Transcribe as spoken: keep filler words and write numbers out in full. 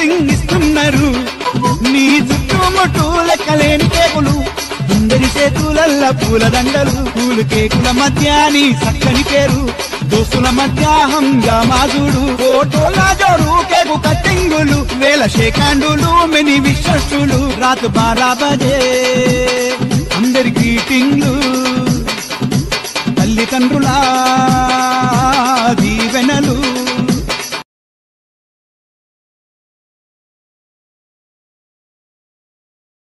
blessing ఇస్తున్నారు నీ చుట్టుముట్టు లెక్కలేని కేకులు అందరి చేతులల్ల పూల దండలు పూలు కేకుల మధ్య నీ చక్కని పేరు దోస్తుల మధ్య హంగామాజుడు ఫోటోల జోడు కేకు కట్టింగులు వేల షేకాండులు మెని విశ్వస్తులు రాతు బారా బజే అందరి గ్రీటింగ్లు తల్లిదండ్రుల